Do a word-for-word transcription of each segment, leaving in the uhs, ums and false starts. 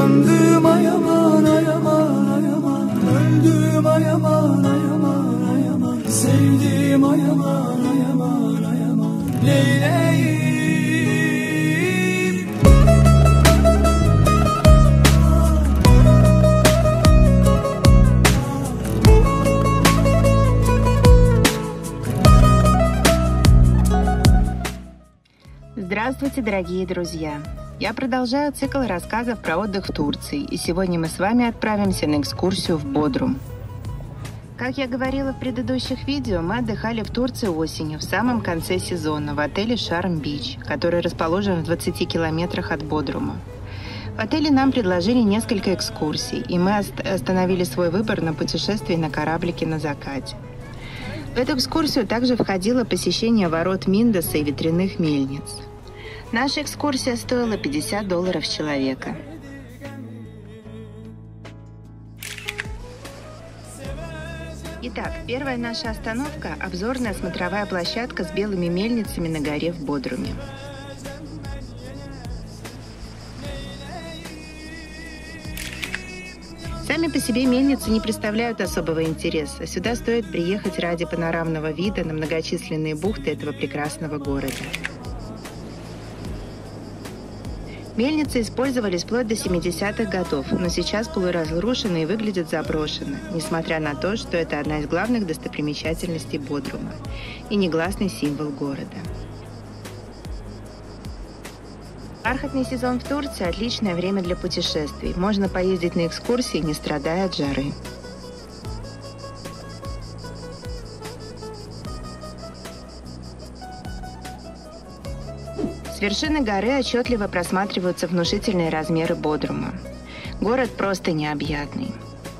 Döndüm ayaman ayaman ayaman, öldüm ayaman ayaman ayaman, sevdim ayaman ayaman ayaman, Leyla'yım. Здравствуйте, дорогие друзья! Я продолжаю цикл рассказов про отдых в Турции, и сегодня мы с вами отправимся на экскурсию в Бодрум. Как я говорила в предыдущих видео, мы отдыхали в Турции осенью, в самом конце сезона, в отеле Шарм-Бич, который расположен в двадцати километрах от Бодрума. В отеле нам предложили несколько экскурсий, и мы остановили свой выбор на путешествии на кораблике на закате. В эту экскурсию также входило посещение ворот Миндоса и ветряных мельниц. Наша экскурсия стоила пятьдесят долларов с человека. Итак, первая наша остановка – обзорная смотровая площадка с белыми мельницами на горе в Бодруме. Сами по себе мельницы не представляют особого интереса. Сюда стоит приехать ради панорамного вида на многочисленные бухты этого прекрасного города. Мельницы использовались вплоть до семидесятых годов, но сейчас полуразрушены и выглядят заброшенно, несмотря на то, что это одна из главных достопримечательностей Бодрума и негласный символ города. Бархатный сезон в Турции – отличное время для путешествий. Можно поездить на экскурсии, не страдая от жары. С вершины горы отчетливо просматриваются внушительные размеры Бодрума. Город просто необъятный.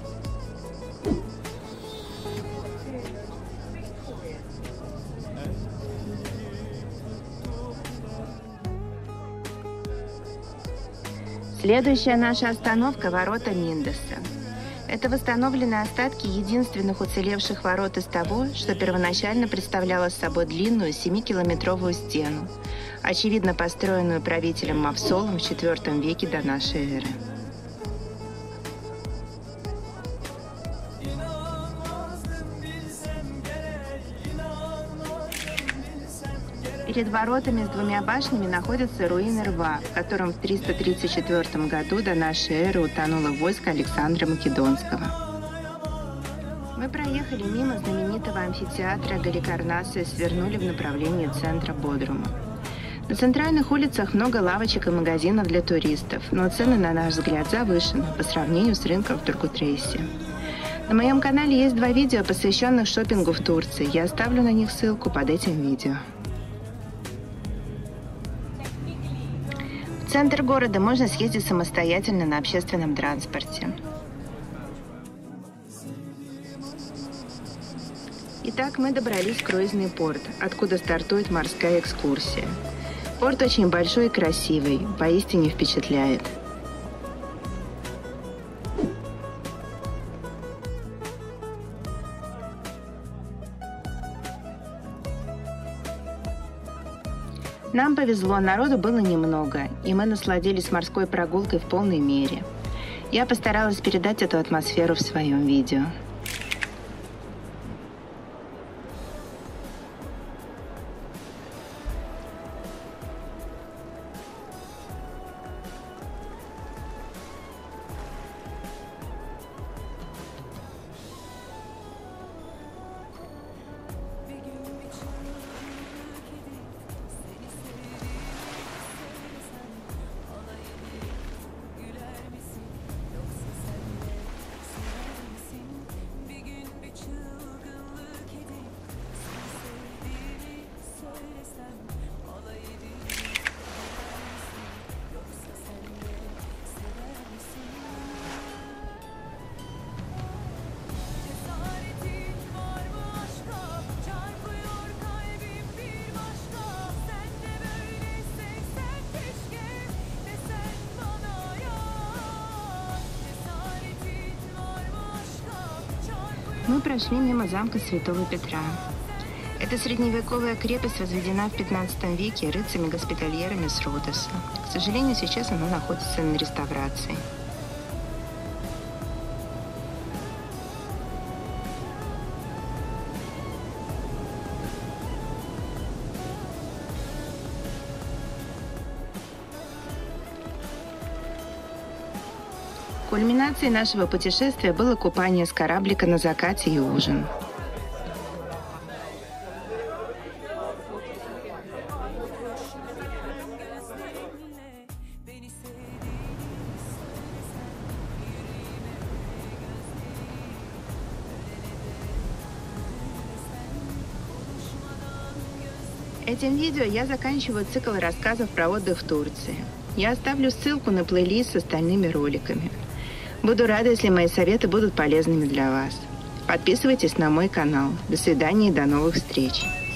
Следующая наша остановка – ворота Миндоса. Это восстановленные остатки единственных уцелевших ворот из того, что первоначально представляло собой длинную семикилометровую стену, очевидно построенную правителем Мавсолом в четвёртом веке до нашей эры. Перед воротами с двумя башнями находятся руины рва, в котором в триста тридцать четвёртом году до нашей эры утонуло войско Александра Македонского. Мы проехали мимо знаменитого амфитеатра Галикарнаса и свернули в направлении центра Бодрума. На центральных улицах много лавочек и магазинов для туристов, но цены, на наш взгляд, завышены по сравнению с рынком в Турку-Трейсе. На моем канале есть два видео, посвященных шопингу в Турции. Я оставлю на них ссылку под этим видео. В центр города можно съездить самостоятельно на общественном транспорте. Итак, мы добрались в круизный порт, откуда стартует морская экскурсия. Порт очень большой и красивый, поистине впечатляет. Нам повезло, народу было немного, и мы насладились морской прогулкой в полной мере. Я постаралась передать эту атмосферу в своем видео. Мы прошли мимо замка Святого Петра. Эта средневековая крепость возведена в пятнадцатом веке рыцарями-госпитальерами с Родоса. К сожалению, сейчас она находится на реставрации. Кульминацией нашего путешествия было купание с кораблика на закате и ужин. Этим видео я заканчиваю цикл рассказов про отдых в Турции. Я оставлю ссылку на плейлист с остальными роликами. Буду рада, если мои советы будут полезными для вас. Подписывайтесь на мой канал. До свидания и до новых встреч.